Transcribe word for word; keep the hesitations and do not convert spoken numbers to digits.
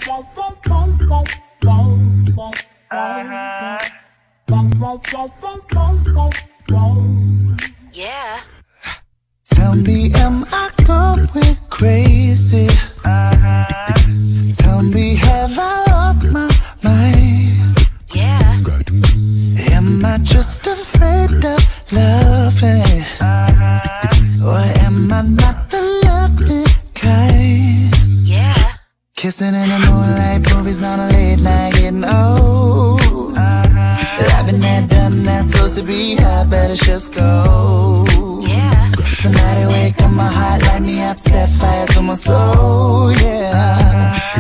Yeah. Tell me, am I going crazy? Tell me, have I lost my mind? Yeah. Am I just afraid of loving? Or am I not the loving kind? Yeah. Kissing in the moonlight, movies on a late night, getting old. I've been there, done that, supposed to be high, better just go. Yeah. Somebody wake up my heart, light me up, set fire to my soul, yeah.